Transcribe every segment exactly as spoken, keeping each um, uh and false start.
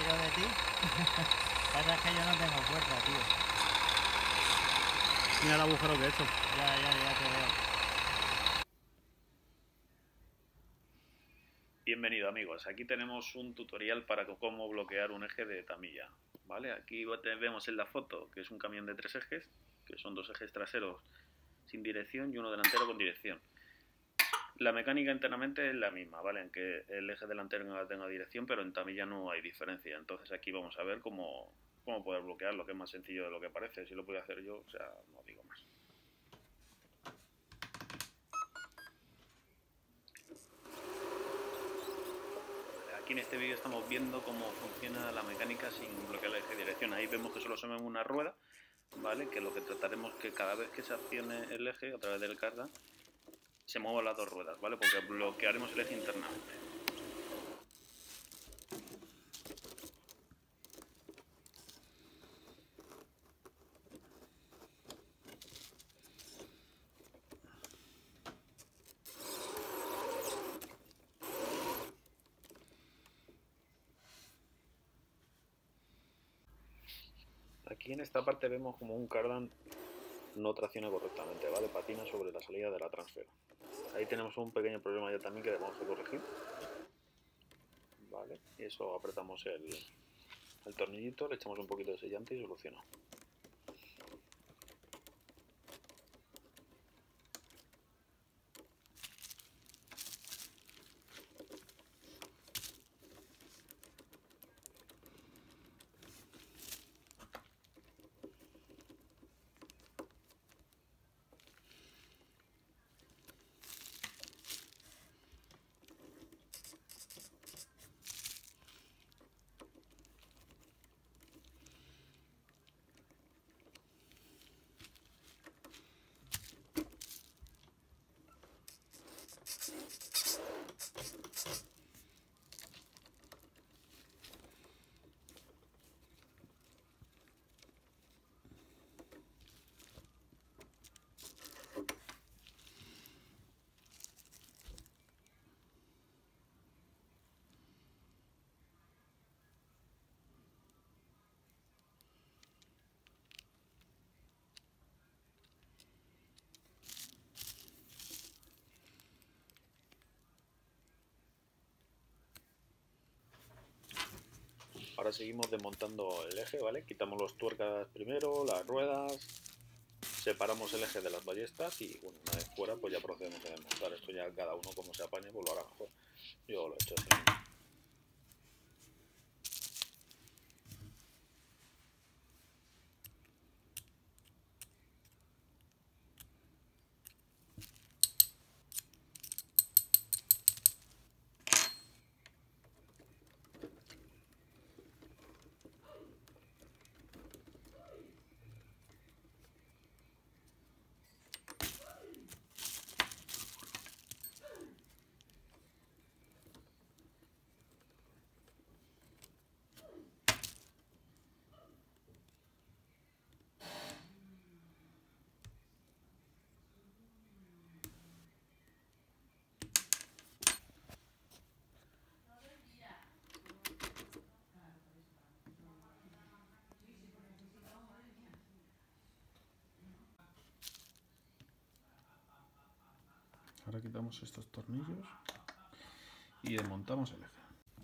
tiro de ti. Pasa es que yo no tengo fuerza, tío. Mira el agujero que he hecho. Ya, ya, ya te veo. Bienvenido, amigos. Aquí tenemos un tutorial para cómo bloquear un eje de Tamiya. ¿Vale? Aquí vemos en la foto que es un camión de tres ejes, que son dos ejes traseros sin dirección y uno delantero con dirección. La mecánica internamente es la misma, ¿vale? En que el eje delantero no tenga dirección, pero en Tamiya no hay diferencia. Entonces aquí vamos a ver cómo, cómo poder bloquearlo, que es más sencillo de lo que parece. Si lo puedo hacer yo, o sea, no digo más. Aquí en este vídeo estamos viendo cómo funciona la mecánica sin bloquear el eje de dirección. Ahí vemos que solo se mueve una rueda, ¿vale? Que lo que trataremos es que cada vez que se accione el eje a través del cardan, se muevan las dos ruedas, ¿vale? Porque bloquearemos el eje internamente. Aquí en esta parte vemos como un cardan no tracciona correctamente, ¿vale? Patina sobre la salida de la transfera. Ahí tenemos un pequeño problema ya también que debemos de corregir. Vale, y eso apretamos el, el tornillito, le echamos un poquito de sellante y soluciona. Ahora seguimos desmontando el eje, ¿vale? Quitamos los tuercas primero, las ruedas, separamos el eje de las ballestas y, bueno, una vez fuera, pues ya procedemos a desmontar. Esto ya cada uno como se apañe, pues lo hará mejor. Yo lo he hecho así. Ahora quitamos estos tornillos y desmontamos el eje.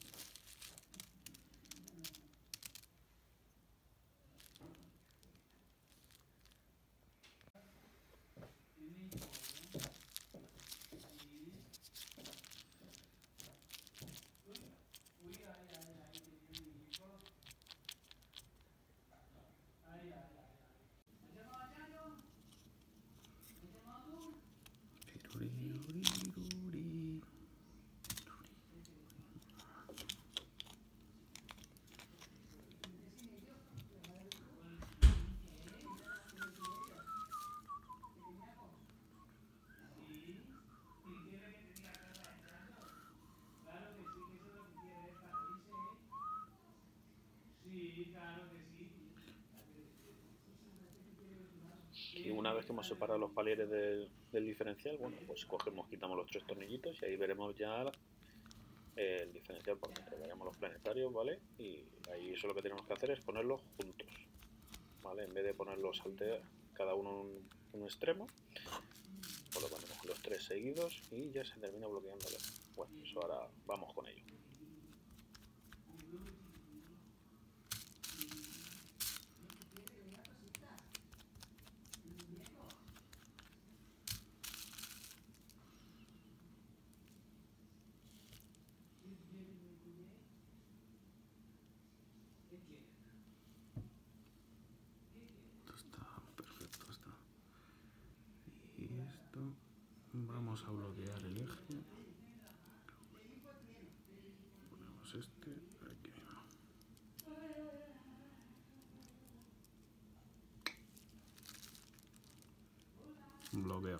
Y una vez que hemos separado los palieres del, del diferencial, bueno, pues cogemos, quitamos los tres tornillitos y ahí veremos ya el diferencial por metro. Veamos los planetarios, ¿vale? Y ahí eso lo que tenemos que hacer es ponerlos juntos, ¿vale? En vez de ponerlos alter, cada uno en un, un extremo, pues lo ponemos los tres seguidos y ya se termina bloqueándolo. Bueno, eso ahora vamos con ello. Está perfecto, está. Y esto, vamos a bloquear el eje. Ponemos este aquí. Bloqueo.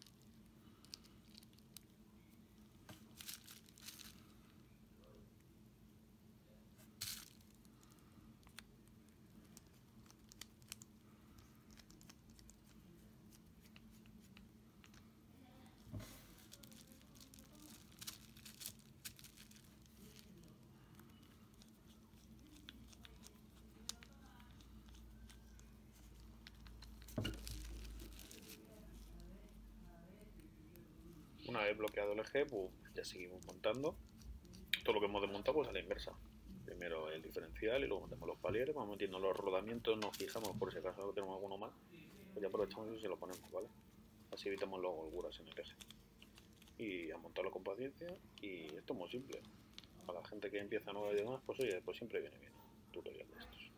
Una vez bloqueado el eje, pues ya seguimos montando. Todo lo que hemos desmontado pues a la inversa. Primero el diferencial y luego metemos los palieres, vamos metiendo los rodamientos, nos fijamos por si acaso tenemos alguno mal, pues ya aprovechamos y se lo ponemos, ¿vale? Así evitamos luego holguras en el eje. Y a montarlo con paciencia, y esto es muy simple. Para la gente que empieza nueva y demás, pues oye, pues siempre viene bien un tutorial de estos.